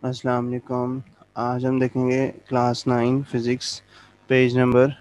अस्सलाम वालेकुम। आज हम देखेंगे class 9 physics page number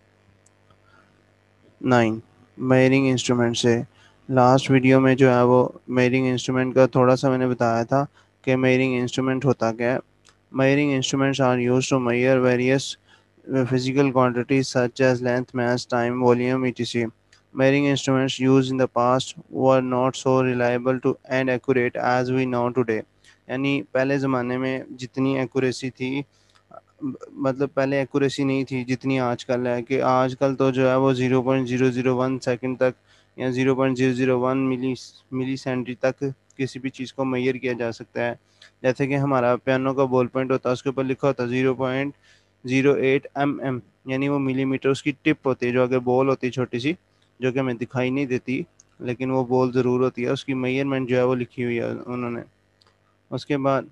9 measuring instrument से। लास्ट वीडियो में जो है वो मेजरिंग इंस्ट्रूमेंट का थोड़ा सा मैंने बताया था कि मेजरिंग इंस्ट्रूमेंट होता क्या है। Measuring instruments are used to measure various physical quantities such as length, mass, time, volume, etc. Measuring instruments used in the past were not so reliable to and accurate as we know today. यानी पहले ज़माने में जितनी accuracy थी, मतलब पहले accuracy नहीं थी जितनी आजकल है। कि आजकल तो जो है वो 0.001 सेकंड तक या 0.001 मिली सेंटी तक किसी भी चीज़ को मेजर किया जा सकता है। जैसे कि हमारा पियानो का बॉल पॉइंट होता है, उसके ऊपर लिखा होता है 0.08 mm, यानी वो मिलीमीटर उसकी टिप होती है, जो आगे बॉल होती है छोटी सी, जो कि हमें दिखाई नहीं देती, लेकिन वो बॉल ज़रूर होती है, उसकी मेजरमेंट जो है वो लिखी हुई है उन्होंने। उसके बाद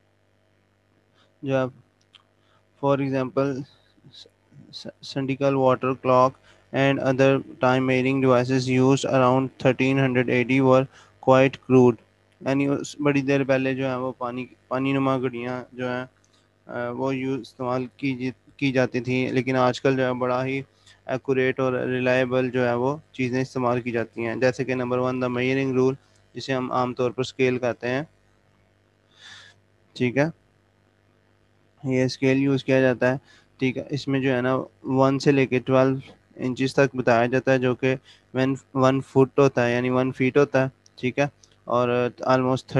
जो है, for example, syndical water clock and other time measuring devices used around 1300 AD were quite crude। यानी उस बड़ी देर पहले जो है वो पानी नुमा घड़ियाँ जो हैं वो इस्तेमाल की जाती थी, लेकिन आजकल जो है बड़ा ही एक्यूरेट और रिलायबल जो है वो चीज़ें इस्तेमाल की जाती हैं। जैसे कि नंबर 1, द मेजरिंग रूल, जिसे हम आमतौर पर स्केल कहते हैं। ठीक है, ये स्केल यूज़ किया जाता है। ठीक है, इसमें जो है ना 1 से लेके 12 इंचज़ तक बताया जाता है, जो कि 1 फुट होता है, यानी 1 फीट होता है। ठीक है, और ऑलमोस्ट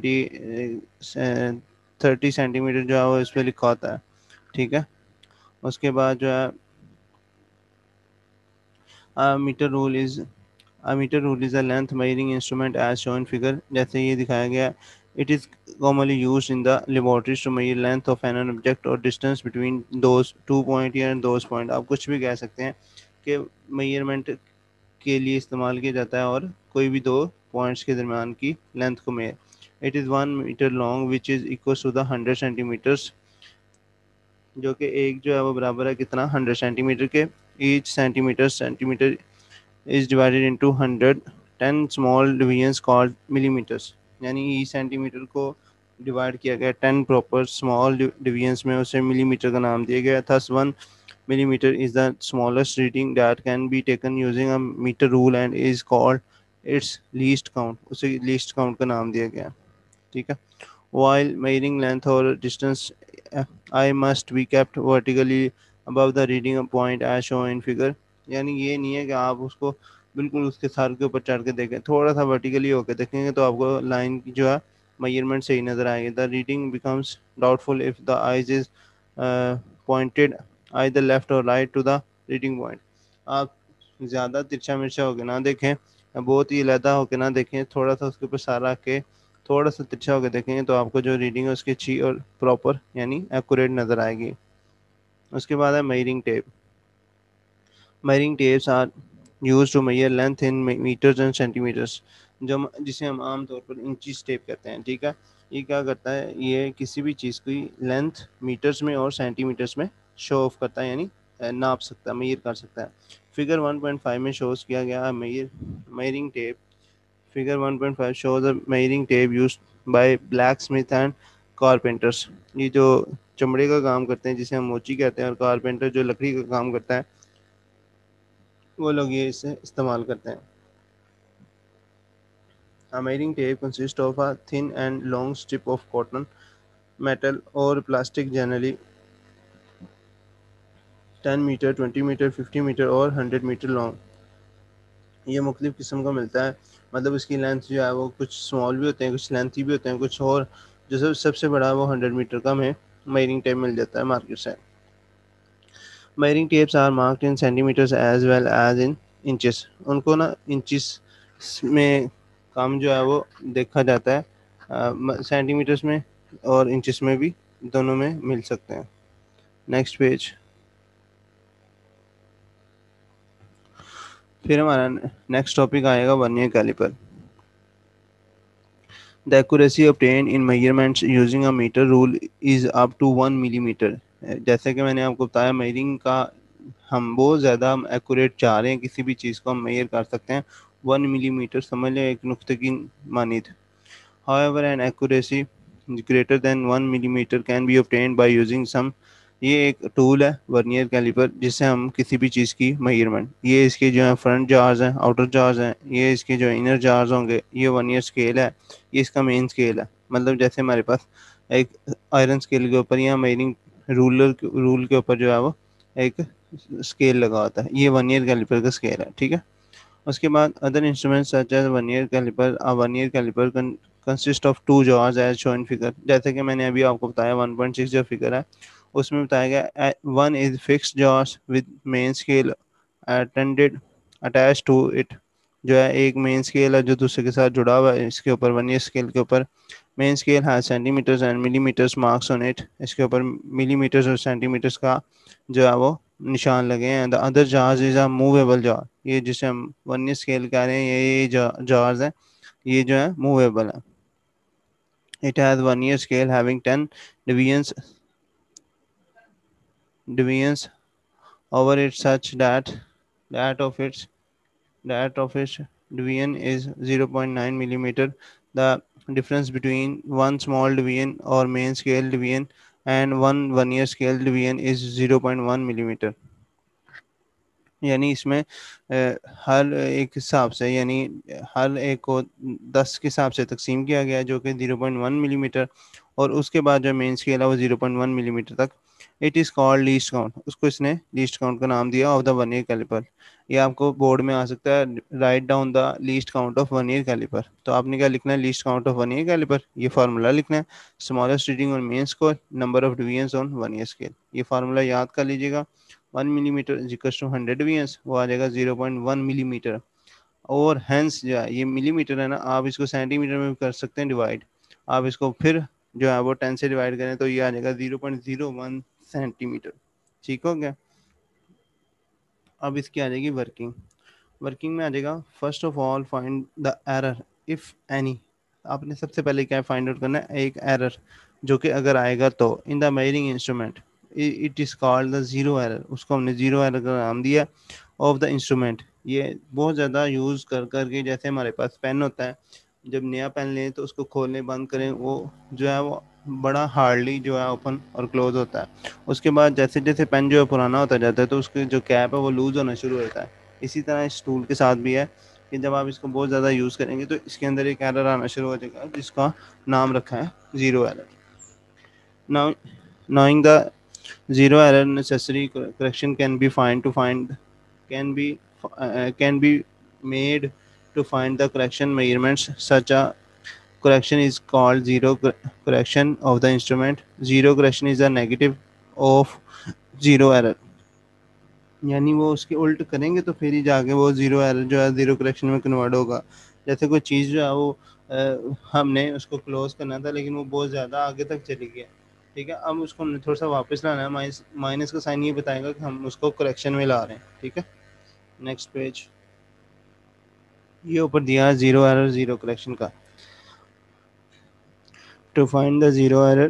30 सेंटीमीटर जो है वो इस पे लिखा होता है। ठीक है, उसके बाद जो है A meter rule is a meter rule is a length measuring instrument as shown figure, जैसे ये दिखाया गया। It is commonly used in the laboratories to measure length of an object or distance between those 2 point here and those point। आप कुछ भी कह सकते हैं कि मेजरमेंट के लिए इस्तेमाल किया जाता है, और कोई भी दो पॉइंट्स के दरमियान की लेंथ को measure. It is 1 metre long which is equal to the 100 centimetres, जो कि एक जो है वो बराबर है कितना, 100 सेंटीमीटर के। Each centimetre is divided into 110 small divisions called millimeters। यानी ई सेंटीमीटर को डिवाइड किया गया 10 प्रॉपर स्मॉल डिवीजन्स में, उसे मिलीमीटर का नाम दिया गया। Thus 1 millimeter is the smallest reading that can be taken using a meter rule and is called its least count। उसे least count का नाम दिया गया। ठीक है, while measuring length or distance, I must be kept vertically above the reading point as shown in figure। यानी ये नहीं है कि आप उसको बिल्कुल उसके सर के ऊपर चढ़ के देखें, थोड़ा सा वर्टिकली होकर देखेंगे तो आपको लाइन की जो है मेजरमेंट सही नज़र आएगी। The reading becomes doubtful if the eyes is pointed either left or right to the reading point. आप ज़्यादा तिरछा मिर्चा होकर ना देखें, बहुत ही अलहदा होकर ना देखें, थोड़ा सा उसके ऊपर सारा के थोड़ा सा तिरछा होकर देखेंगे तो आपको जो रीडिंग है उसकी अच्छी और प्रॉपर यानी एक्यूरेट नज़र आएगी। उसके बाद है measuring tape. Measuring tapes are use to measure length in metres and centimetres, जिसे हम आम तौर पर इंचीज टेप कहते हैं। ठीक है, ये क्या करता है, ये किसी भी चीज़ की लेंथ मीटर्स में और सेंटीमीटर्स में शो ऑफ करता है, यानी नाप सकता है, मेजर कर सकता है। फिगर 1.5 में शोज किया गया है measuring tape. Figure 1.5 shows a measuring tape used by blacksmith and carpenters। ये जो चमड़े का काम करते हैं जिसे हम मोची कहते हैं, और कारपेंटर जो लकड़ी का काम करता है, वो लोग ये इसे इस्तेमाल करते हैं। A measuring tape consists of a thin and long strip of cotton, metal or plastic, generally 10 metre, 20 metre, 50 metre और 100 मीटर लॉन्ग। ये मुख्तलिफ किस्म का मिलता है, मतलब इसकी लेंथ जो है वो कुछ स्मॉल भी होते हैं, कुछ लेंथी भी होते हैं, कुछ और जो सबसे बड़ा है वो 100 मीटर का हमें मेजरिंग टेप मिल जाता है मार्केट से। Measuring tapes are marked in centimetres as well as in inches. उनको ना इंचेस में काम जो है वो देखा जाता है, सेंटीमीटर्स में और इंचेस में भी, दोनों में मिल सकते हैं। Next page. फिर हमारा नेक्स्ट टॉपिक आएगा vernier calliper. The accuracy obtained in measurements using a meter rule is up to 1 millimeter। जैसे कि मैंने आपको बताया, मेजरिंग का हम बहुत ज़्यादा हम एक्यूरेट चाह रहे हैं, किसी भी चीज़ को हम मेजर कर सकते हैं। 1 मिलीमीटर समझ लें एक नुक्ते की मानित। However, an accuracy greater than 1 millimeter can be obtained by using some. ये एक टूल है वर्नियर कैलिपर जिससे हम किसी भी चीज़ की मेजरमेंट, ये इसके जो है फ्रंट जार्स हैं, आउटर जार्स हैं, ये इसके जो इनर जार्स होंगे, ये वर्नियर स्केल है, ये इसका मेन स्केल है। मतलब जैसे हमारे पास एक आयरन स्केल के ऊपर या मेजरिंग रूल के ऊपर जो है वो एक स्केल लगा होता है, ये वर्नियर कैलिपर का स्केल है, ठीक है। उसके बाद other instruments such as vernier calliper, a vernier calliper consist of two jaws as shown figure, जैसे कि मैंने अभी आपको बताया 1.6 जो फिगर है उसमें बताया गया one is fixed jaws with main scale attended attach to it, जो है एक मेन स्केल है जो दूसरे के साथ जुड़ा हुआ है इसके ऊपर, वर्नियर स्केल के ऊपर। मेन स्केल है centimetres and millimetres marks on it, इसके ऊपर मिलीमीटर्स और सेंटीमीटर्स का जो है वो निशान लगे हैं। The other jaw is a movable jaw, ये जिसे हम वर्नियर स्केल कह रहे हैं, ये जहाज है, ये जो है मूवेबल है। It has vernier scale having 10 divisions divisions over it such that of its that of its division is 0.9 millimeter. The difference between one small division or main scale division and one vernier scale division is 0.1 millimeter. यानी इसमें हर एक हिसाब से, यानी हर एक को 10 के हिसाब से तकसीम किया गया है जो कि 0.1 मिलीमीटर, और उसके बाद जो मेन स्केल है वो 0.1 मिलीमीटर तक। It is called least count, उसको इसने लीस्ट काउंट का नाम दिया of the vernier calliper. ये आपको बोर्ड में आ सकता है, right down the least count of vernier calliper. तो आपने क्या लिखना है, least count of vernier calliper, ये फार्मूला लिखना है। Smallest reading on main score, number of divisions on vernier scale, ये फार्मूला याद कर लीजिएगा। 1 मिलीमीटर इजिकल्स टू 100 डिवीजन्स, वो आ जाएगा 0.1 मिलीमीटर। और हैंस जो है ये मिलीमीटर है ना, आप इसको सेंटीमीटर में भी कर सकते हैं डिवाइड। आप इसको फिर जो है वो 10 से डिवाइड करें तो ये आ जाएगा 0.01 सेंटीमीटर। ठीक हो गया। अब इसकी आ जाएगी वर्किंग। वर्किंग में आ जाएगा, first of all find the error if any. आपने सबसे पहले क्या फाइंड आउट करना है, एक एरर जो कि अगर आएगा तो in the measuring instrument it is called the zero error, उसको हमने जीरो एरर का नाम दिया ऑफ द इंस्ट्रूमेंट। ये बहुत ज़्यादा यूज़ कर करके, जैसे हमारे पास पेन होता है, जब नया पेन लें तो उसको खोलने बंद करें, वो जो है वो बड़ा हार्डली जो है ओपन और क्लोज होता है। उसके बाद जैसे जैसे पेन जो है पुराना होता जाता है तो उसकी जो कैप है वो लूज़ होना शुरू होता है। इसी तरह इस टूल के साथ भी है कि जब आप इसको बहुत ज़्यादा यूज़ करेंगे तो इसके अंदर एक एरर आना शुरू हो जाएगा जिसका नाम रखा है zero error. Now knowing the zero error necessary correction can be made to find the correction measurements. Such a correction is called correction of the instrument. Zero correction is a negative of zero error, यानी वो उसके उल्ट करेंगे तो फिर ही जाके वो zero error जो है ज़ीरो करेक्शन में कन्वर्ट होगा। जैसे कोई चीज़ जो है वो हमने उसको क्लोज करना था लेकिन वो बहुत ज़्यादा आगे तक चली गई, ठीक है। अब उसको हमने थोड़ा सा वापस लाना है, माइनस माइनस का साइन ये बताएगा कि हम उसको करेक्शन में ला रहे हैं, ठीक है। नेक्स्ट पेज, ये ऊपर दिया है ज़ीरो एरर ज़ीरो करेक्शन का। To find the zero error,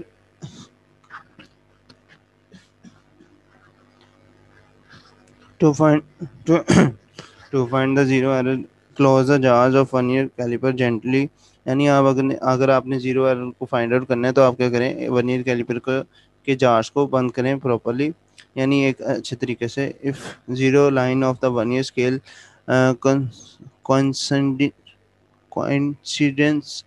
to find to, to find the zero error, close the jars of one year caliper gently। यानी आप अगर आपने जीरो एरर को फाइंड आउट करना है तो आप क्या करें, वन ईयर कैलिपर को के जार्स को बंद करें प्रॉपरली, यानी एक अच्छे तरीके से। If zero line of the vernier scale coincidence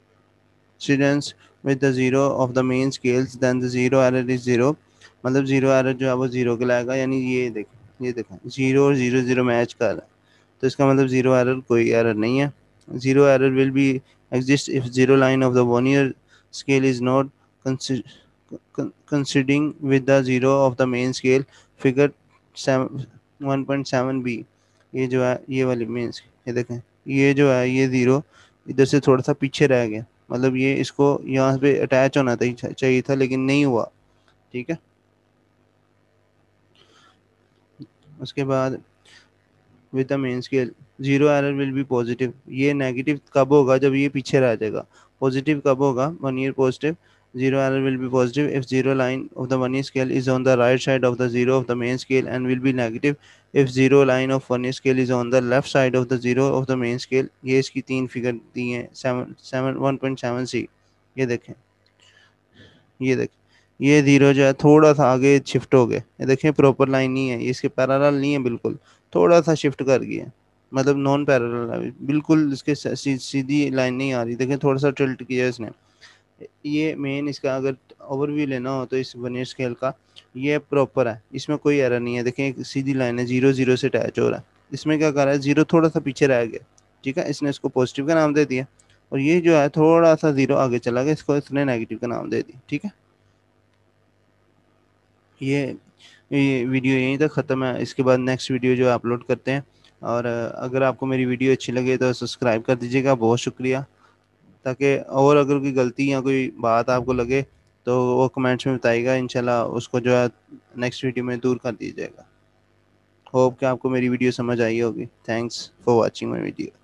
with the zero of the main scales, then the zero error is zero। मतलब जीरो एरर जो है वो जीरो के लाएगा, यानी ये देखें जीरो और जीरो जीरो मैच कर रहा है, तो इसका मतलब जीरो एरर कोई एरर नहीं है। Zero error will be exist if zero line of the vernier scale is not considering with the zero of the main scale. Figure 1.7 B, ये जो है ये वाली मेन, ये देखें ये जो है ये ज़ीरो इधर से थोड़ा सा पीछे रह गया, मतलब ये इसको यहाँ पे अटैच होना चाहिए था लेकिन नहीं हुआ, ठीक है। उसके बाद with the main scale zero error will be positive, ये नेगेटिव कब होगा, जब ये पीछे रह जाएगा। पॉजिटिव कब होगा, vernier positive, zero error will be positive if zero line of the vernier scale is on the right side of the zero of the main scale and will be negative if zero line of vernier scale is on the left side of the zero of the main scale. ये इसकी तीन figure दी हैं, 1.7 सी, ये देखें। ये देख, ये zero जो है थोड़ा सा आगे शिफ्ट हो गया, ये देखिए प्रॉपर लाइन नहीं है, ये इसके पैरेलल नहीं है बिल्कुल, थोड़ा सा शिफ्ट कर गया, मतलब नॉन पैरेलल है बिल्कुल, इसके सीधी लाइन नहीं आ रही, देखिए थोड़ा सा टिल्ट किया इसने। ये मेन इसका अगर ओवरव्यू लेना हो तो इस वर्नियर स्केल का, ये प्रॉपर है, इसमें कोई एरर नहीं है, देखें एक सीधी लाइन है, जीरो जीरो से अटैच हो रहा है। इसमें क्या कर रहा है, जीरो थोड़ा सा पीछे रह गया, ठीक है, इसने इसको पॉजिटिव का नाम दे दिया, और ये जो है थोड़ा सा जीरो आगे चला गया, इसको इसने नेगेटिव का नाम दे दिया, ठीक है। ये ये वीडियो यहीं तक ख़त्म है, इसके बाद नेक्स्ट वीडियो जो है अपलोड करते हैं। और अगर आपको मेरी वीडियो अच्छी लगे तो सब्सक्राइब कर दीजिएगा, बहुत शुक्रिया। ताकि और अगर कोई गलती या कोई बात आपको लगे तो वो कमेंट्स में बताइएगा, इंशाल्लाह उसको जो है नेक्स्ट वीडियो में दूर कर दिया जाएगा। होप कि आपको मेरी वीडियो समझ आई होगी। Thanks for watching my video.